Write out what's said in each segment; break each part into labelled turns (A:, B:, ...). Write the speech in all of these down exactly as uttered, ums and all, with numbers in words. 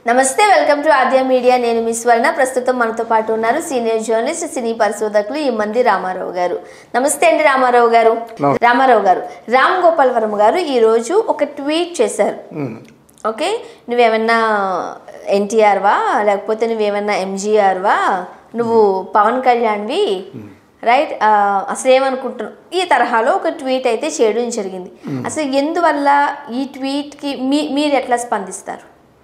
A: నమస్తే, welcome to Aadya media. నేను మీ స్వర్ణ. ప్రస్తుతం మనతో పాటు ఉన్నారు సీనియర్ జర్నలిస్ట్, సినీ పరిశోధకులు ఇమ్మంది రామారావు గారు. నమస్తే అండి రామారావు గారు. రామారావు గారు, రామ్ గోపాల్ వర్మ గారు ఈ రోజు ఒక ట్వీట్ చేశారు. ఓకే, నువ్వేమన్నా ఎన్టీఆర్ వా, లేకపోతే నువ్వేమన్నా ఎంజీఆర్ వా, నువ్వు పవన్ కళ్యాణ్వి, రైట్? అసలు ఏమనుకుంటున్నావు, ఈ తరహాలో ఒక ట్వీట్ అయితే చేయడం జరిగింది. అసలు ఎందువల్ల ఈ ట్వీట్కి మీ మీరు ఎట్లా స్పందిస్తారు?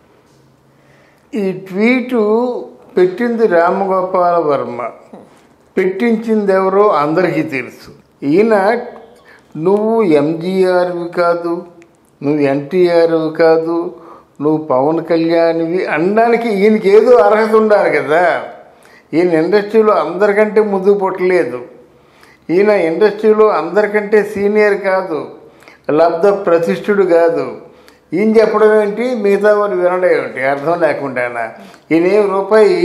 B: ఈ ట్వీటు పెట్టింది రామగోపాల వర్మ, పెట్టించింది ఎవరో అందరికీ తెలుసు. ఈయన నువ్వు ఎంజీఆర్వి కాదు, నువ్వు ఎన్టీఆర్వి కాదు, నువ్వు పవన్ కళ్యాణ్వి అనడానికి ఈయనకి ఏదో అర్హత ఉండాలి కదా. ఈయన ఇండస్ట్రీలో అందరికంటే ముందుకు పుట్టలేదు. ఈయన ఇండస్ట్రీలో అందరికంటే సీనియర్ కాదు, లబ్ధ ప్రతిష్ఠుడు కాదు. ఈయన చెప్పడం ఏంటి, మిగతా వాళ్ళు వినడం ఏమిటి, అర్థం లేకుండానా? ఈయన ఏం రూపాయి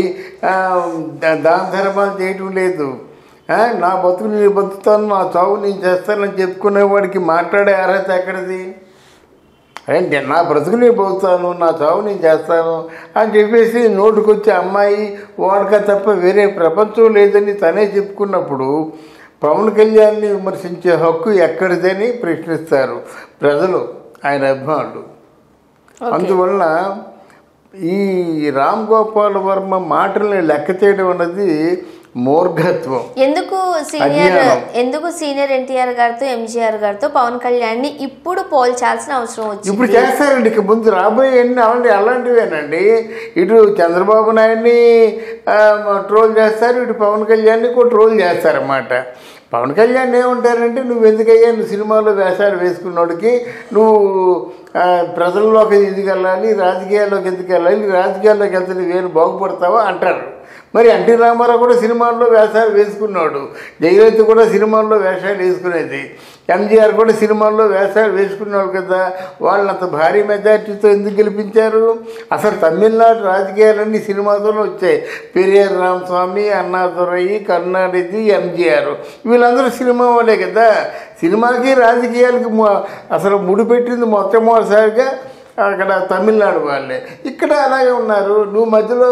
B: దాన ధర్మాలు చేయటం లేదు. నా బతుకు నేను బతుకుతాను, నా చావు నేను చేస్తానని చెప్పుకునేవాడికి మాట్లాడే అర్హత ఎక్కడిది? అంటే నా బ్రతుకు నేను బతుకుతాను, నా చావు నేను చేస్తాను అని చెప్పేసి నోటుకొచ్చే అమ్మాయి వాడక తప్ప వేరే ప్రపంచం లేదని తనే చెప్పుకున్నప్పుడు పవన్ కళ్యాణ్ని విమర్శించే హక్కు ఎక్కడిదని ప్రశ్నిస్తారు ప్రజలు, ఆయన అభిమానులు. అందువలన ఈ రామ్ గోపాల్ వర్మ మాటల్ని లెక్క చేయడం అన్నది మూర్ఘత్వం.
A: ఎందుకు సీనియర్ ఎందుకు సీనియర్ ఎన్టీఆర్ గారితో ఎంజీఆర్ గారితో పవన్ కళ్యాణ్ ని ఇప్పుడు పోల్చాల్సిన అవసరం వచ్చింది?
B: ఇప్పుడు చేస్తారండి, ఇక ముందు రాబోయే అన్ని అలాంటి అలాంటివేనండి. ఇటు చంద్రబాబు నాయుడిని ట్రోల్ చేస్తారు, ఇటు పవన్ కళ్యాణ్ని కూడా ట్రోల్ చేస్తారన్నమాట. పవన్ కళ్యాణ్ ఏమంటారంటే, నువ్వు ఎందుకయ్యా నువ్వు సినిమాలో వేషాలు వేసుకున్నోడికి నువ్వు ప్రజల్లోకి ఎందుకు వెళ్ళాలి, రాజకీయాల్లోకి ఎందుకు వెళ్ళాలి, రాజకీయాల్లోకి వెళ్తే వేరు బాగుపడతావా అంటారు. మరి ఎన్టీ రామారావు కూడా సినిమాల్లో వేషాలు వేసుకున్నాడు, జయలలిత కూడా సినిమాల్లో వేషాలు వేసుకునేది, ఎంజీఆర్ కూడా సినిమాల్లో వేషాలు వేసుకున్నాడు కదా. వాళ్ళని అంత భారీ మెజార్టీతో ఎందుకు గెలిపించారు? అసలు తమిళనాడు రాజకీయాలన్నీ సినిమాతోనే వచ్చాయి. పెరియార్ రామస్వామి, అన్నాదురయ్య, కరుణానిధి, ఎంజీఆర్ వీళ్ళందరూ సినిమా వాళ్ళే కదా. సినిమాకి రాజకీయాలకి అసలు ముడిపెట్టింది మొట్టమొదటిసారిగా అక్కడ తమిళనాడు వాళ్ళే. ఇక్కడ అలాగే ఉన్నారు. నువ్వు మధ్యలో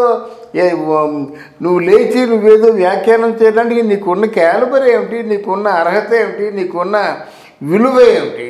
B: నువ్వు లేచి నువ్వేదో వ్యాఖ్యానం చేయడానికి నీకున్న క్యాలిబర్ ఏమిటి, నీకున్న అర్హత ఏమిటి, నీకున్న విలువ ఏమిటి?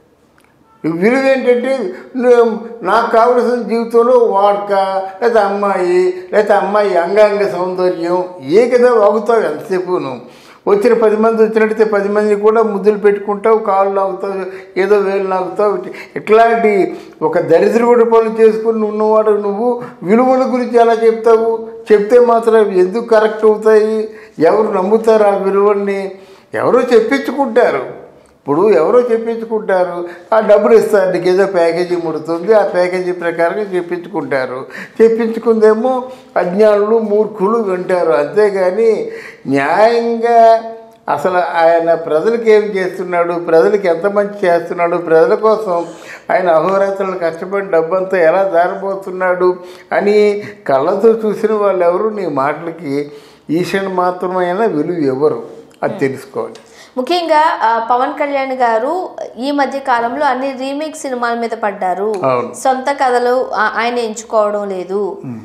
B: విలువ ఏంటంటే నాకు కావలసిన జీవితంలో వాడక, లేదా అమ్మాయి, లేదా అమ్మాయి అంగాంగ సౌందర్యం, ఏ కదా వాగుతావు ఎంతసేపు. నువ్వు వచ్చిన పది మంది వచ్చినట్టయితే పది మంది కూడా ముద్దులు పెట్టుకుంటావు, కాళ్ళు నాగుతావు, ఏదో వేలు నాగుతావు. ఇట్లాంటి ఒక దరిద్రుడి పనులు చేసుకుని ఉన్నవాడు నువ్వు విలువల గురించి ఎలా చెప్తావు? చెప్తే మాత్రం ఎందుకు కరెక్ట్ అవుతాయి? ఎవరు నమ్ముతారు ఆ విలువల్ని? ఎవరో చెప్పించుకుంటారు. ఇప్పుడు ఎవరో చెప్పించుకుంటారు, ఆ డబ్బులు ఇస్తారు, నీకు ఏదో ప్యాకేజీ ముడుతుంది, ఆ ప్యాకేజీ ప్రకారంగా చెప్పించుకుంటారు. చెప్పించుకుందేమో అజ్ఞానులు, మూర్ఖులు వింటారు. అంతేగాని న్యాయంగా అసలు ఆయన ప్రజలకు ఏం చేస్తున్నాడు, ప్రజలకు ఎంత మంచి చేస్తున్నాడు, ప్రజల కోసం ఆయన అహోరాత్రులు కష్టపడి డబ్బంతా ఎలా జారబోతున్నాడు అని కళ్ళతో చూసిన వాళ్ళు ఎవరు నీ మాటలకి ఈషన్ మాత్రమైన విలువ ఎవరు, అది తెలుసుకోవాలి.
A: ముఖ్యంగా పవన్ కళ్యాణ్ గారు ఈ మధ్య కాలంలో అన్ని రీమేక్ సినిమాల మీద పడ్డారు. సొంత కథలు ఆయన ఎంచుకోవడం లేదు.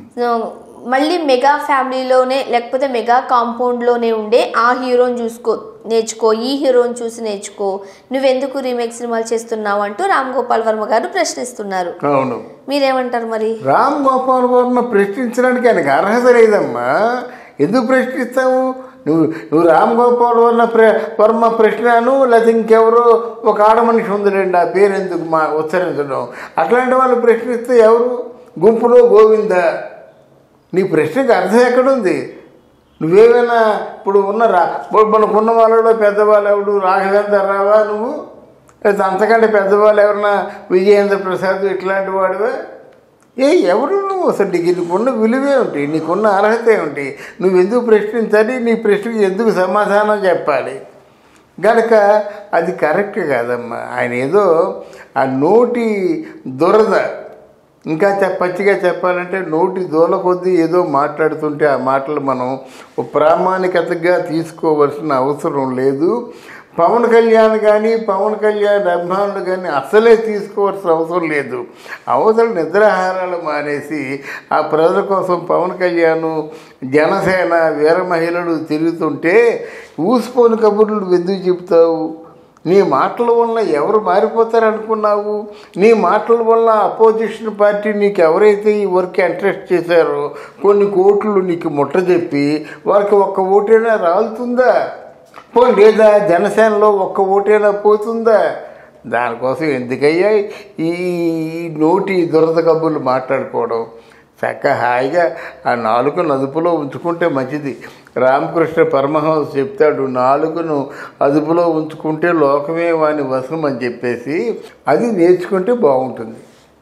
A: మళ్ళీ మెగా ఫ్యామిలీలోనే లేకపోతే మెగా కాంపౌండ్ లోనే ఉండే ఆ హీరోని చూసుకో నేర్చుకో, ఈ హీరోని చూసి నేర్చుకో, నువ్వెందుకు రీమేక్ సినిమాలు చేస్తున్నావు అంటూ రామ్ గోపాల్ వర్మ గారు ప్రశ్నిస్తున్నారు.
B: అవును,
A: మీరేమంటారు? మరి
B: రామ్ గోపాల్ వర్మ ప్రశ్నించడానికి ఆయనకు అర్హత లేదమ్మా. ఎందుకు ప్రశ్నిస్తావు? నువ్వు నువ్వు రామ్ గోపాల్ వర్మ ప్ర వర్మ ప్రశ్నను, లేకపోతే ఇంకెవరో ఒక ఆడ మనిషి ఉందిలేండి, ఆ పేరు ఎందుకు మా ఉచ్చరించడం, అట్లాంటి వాళ్ళు ప్రశ్నిస్తే ఎవరు? గుంపులో గోవింద. నీ ప్రశ్నకు అర్థం ఎక్కడుంది? నువ్వేమైనా ఇప్పుడు ఉన్న రా మనకున్న వాళ్ళలో పెద్దవాళ్ళు ఎవడు? రాఘవేంద్ర రావా నువ్వు? లేదా అంతకంటే పెద్దవాళ్ళు ఎవరన్నా విజయేంద్ర ప్రసాద్ ఇట్లాంటి వాడివా? ఏ ఎవరు నువ్వు? అసలు నీకు నీకున్న విలువ ఏమిటి, నీకున్న అర్హత ఏమిటి? నువ్వు ఎందుకు ప్రశ్నించాలి, నీ ప్రశ్నకి ఎందుకు సమాధానం చెప్పాలి? గనక అది కరెక్ట్ కాదమ్మా. ఆయన ఏదో ఆ నోటి దురద, ఇంకా పచ్చిగా చెప్పాలంటే నోటి దూల కొద్దీ ఏదో మాట్లాడుతుంటే ఆ మాటలు మనం ప్రామాణికతగా తీసుకోవాల్సిన అవసరం లేదు. పవన్ కళ్యాణ్ కానీ పవన్ కళ్యాణ్ అభిమానులు కానీ అసలే తీసుకోవాల్సిన అవసరం లేదు. అవసరం నిద్రాహారాలు మానేసి ఆ ప్రజల కోసం పవన్ కళ్యాణ్ జనసేన వీర మహిళలు తిరుగుతుంటే ఊసిపోని కబుర్లు ఎందుకు చెప్తావు? నీ మాటల వల్ల ఎవరు మారిపోతారనుకున్నావు? నీ మాటల వల్ల అపోజిషన్ పార్టీ నీకు ఎవరైతే ఈ వర్క్ ఇంట్రెస్ట్ చేశారో కొన్ని కోట్లు నీకు ముట్టజెప్పి వారికి ఒక్క ఓటైనా రాలుతుందా? పో లేదా జనసేనలో ఒక్క ఓటైనా పోతుందా? దానికోసం ఎందుకయ్యా ఈ నోటి దురద కబుర్లు మాట్లాడుకోవడం? చక్క హాయిగా ఆ నాలుకను అదుపులో ఉంచుకుంటే మంచిది. రామకృష్ణ పరమహంస చెప్తాడు, నాలుకను అదుపులో ఉంచుకుంటే లోకమే వాని వశం అని చెప్పేసి అది నేర్చుకుంటే బాగుంటుంది.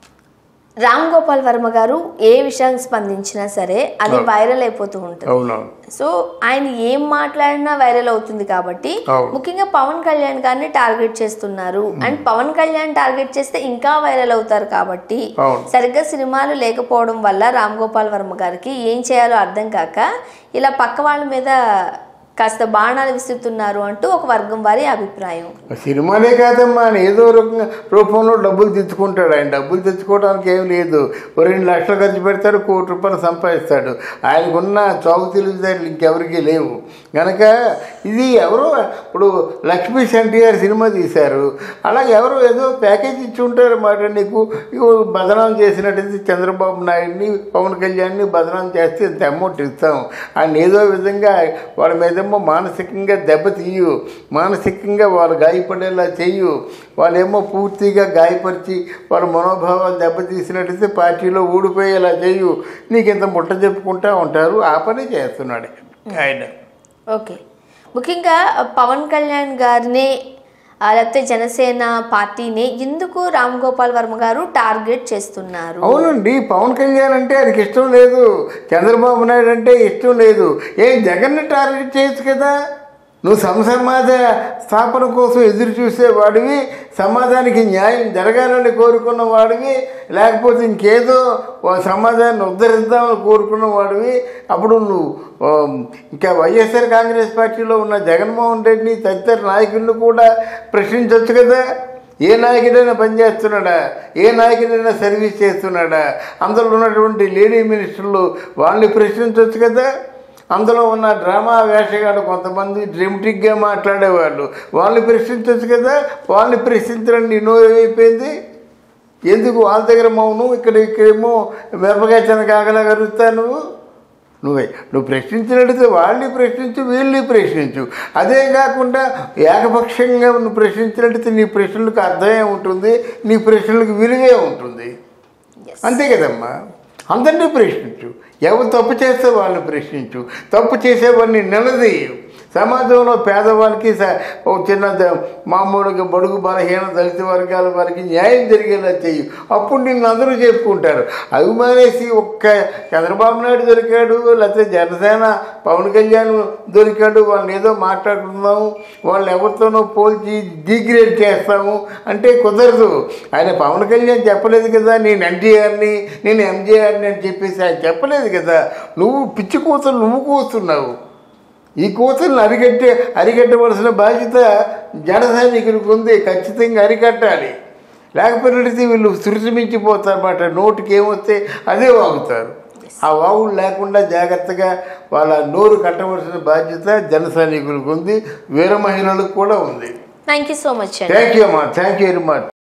A: రామ్ గోపాల్ వర్మ గారు ఏ విషయానికి స్పందించినా సరే అది వైరల్ అయిపోతూ ఉంటుంది. సో ఆయన ఏం మాట్లాడినా వైరల్ అవుతుంది కాబట్టి ముఖ్యంగా పవన్ కళ్యాణ్ గారిని టార్గెట్ చేస్తున్నారు. అండ్ పవన్ కళ్యాణ్ టార్గెట్ చేస్తే ఇంకా వైరల్ అవుతారు కాబట్టి సరిగ్గా సినిమాలు లేకపోవడం వల్ల రామ్ గోపాల్ వర్మ గారికి ఏం చేయాలో అర్థం కాక ఇలా పక్క వాళ్ళ మీద కాస్త బాణాలు విసురుతున్నారు అంటూ ఒక వర్గం వారి అభిప్రాయం.
B: సినిమానే కాదమ్మా, ఆయన ఏదో రకంగా రూపంలో డబ్బులు తెచ్చుకుంటాడు. ఆయన డబ్బులు తెచ్చుకోవడానికి ఏం లేదు. రెండు లక్షలు ఖర్చు పెడతాడు, కోటి రూపాయలు సంపాదిస్తాడు. ఆయనకున్న చౌక తెలివితేటలు ఇంకెవరికీ లేవు కనుక ఇది ఎవరో ఇప్పుడు లక్ష్మీ ఎన్టీఆర్ సినిమా తీశారు, అలా ఎవరో ఏదో ప్యాకేజ్ ఇచ్చి ఉంటారు మాట. నీకు బదనాం చేసినట్టయితే చంద్రబాబు నాయుడిని పవన్ కళ్యాణ్ని బదనాం చేస్తే ఇంత అమౌంట్ ఇస్తాం. ఆయన ఏదో విధంగా వాళ్ళ మీద మానసికంగా దెబ్బతీయు, మానసికంగా వాళ్ళు గాయపడేలా చెయ్యు. వాళ్ళేమో పూర్తిగా గాయపరిచి వాళ్ళ మనోభావాలు దెబ్బతీసినట్టయితే పార్టీలో ఊడిపోయేలా చెయ్యు. నీకు ఇంత ముట్ట చెప్పుకుంటా ఉంటారు. ఆ పని చేస్తున్నాడు ఆయన.
A: ఓకే, ముఖ్యంగా పవన్ కళ్యాణ్ గారిని లేకపోతే జనసేన పార్టీని ఎందుకు రామ్ గోపాల్ వర్మ గారు టార్గెట్ చేస్తున్నారు?
B: అవునండి, పవన్ కళ్యాణ్ అంటే ఆయనకి ఇష్టం లేదు, చంద్రబాబు నాయుడు అంటే ఇష్టం లేదు. ఏం జగన్ని టార్గెట్ చేయొచ్చు కదా? నువ్వు సమాజ స్థాపన కోసం ఎదురు చూసేవాడివి, సమాజానికి న్యాయం జరగాలని కోరుకున్న వాడివి, లేకపోతే ఇంకేదో సమాజాన్ని ఉద్ధరిద్దామని కోరుకున్న వాడివి. అప్పుడు నువ్వు ఇంకా వైఎస్ఆర్ కాంగ్రెస్ పార్టీలో ఉన్న జగన్మోహన్ రెడ్డిని తదితర నాయకులను కూడా ప్రశ్నించవచ్చు కదా. ఏ నాయకుడైనా పనిచేస్తున్నాడా? ఏ నాయకుడైనా సర్వీస్ చేస్తున్నాడా? అందులో ఉన్నటువంటి లేడీ మినిస్టర్లు వాళ్ళని ప్రశ్నించవచ్చు కదా. అందులో ఉన్న డ్రామా వేషగాడు కొంతమంది డ్రమటిక్గా మాట్లాడేవాళ్ళు, వాళ్ళని ప్రశ్నించవచ్చు కదా. వాళ్ళని ప్రశ్నించడం నీ నోరు ఏమైపోయింది? ఎందుకు వాళ్ళ దగ్గర మౌను, ఇక్కడ ఇక్కడేమో మిరపకాయ చెనకాగలా కలుగుతా నువ్వు నువ్వే నువ్వు ప్రశ్నించినట్టయితే వాళ్ళని ప్రశ్నించు, వీళ్ళని ప్రశ్నించు. అదే కాకుండా ఏకపక్షంగా నువ్వు ప్రశ్నించినట్టయితే నీ ప్రశ్నలకు అర్థమే ఉంటుంది, నీ ప్రశ్నలకు విలువే ఉంటుంది. అంతే కదమ్మా. అందరినీ ప్రశ్నించు, ఎవరు తప్పు చేస్తే వాళ్ళని ప్రశ్నించు, తప్పు చేసేవాడిని నిలదీయు. సమాజంలో పేదవాళ్ళకి ఒక చిన్న మామూలుగా బడుగు బలహీన దళిత వర్గాల వారికి న్యాయం జరిగేలా చెయ్యి. అప్పుడు నిన్ను అందరూ చెప్పుకుంటారు. అభిమానేసి ఒక్క చంద్రబాబు నాయుడు దొరికాడు, లేకపోతే జనసేన పవన్ కళ్యాణ్ దొరికాడు, వాళ్ళని ఏదో మాట్లాడుకుందాము, వాళ్ళని ఎవరితోనో పోల్చి డిగ్రేడ్ చేస్తాము అంటే కుదరదు. ఆయన పవన్ కళ్యాణ్ చెప్పలేదు కదా నేను ఎన్టీఆర్ని నేను ఎంజీఆర్ని అని చెప్పేసి ఆయన చెప్పలేదు కదా. నువ్వు పిచ్చి కూతురు నువ్వు కూస్తున్నావు. ఈ కూతుర్ని అరికట్టే అరికట్టవలసిన బాధ్యత జన సైనికులకు ఉంది. ఖచ్చితంగా అరికట్టాలి. లేకపోతే వీళ్ళు సృష్టిమించిపోతారన్నమాట. నోటికి ఏమొస్తే అదే వాగుతారు. ఆ వాగులు లేకుండా జాగ్రత్తగా వాళ్ళ నోరు కట్టవలసిన బాధ్యత జన సైనికులకు ఉంది, వీర మహిళలకు కూడా ఉంది.
A: Thank you so much.
B: Thank you అమ్మా, థ్యాంక్ యూ వెరీ మచ్.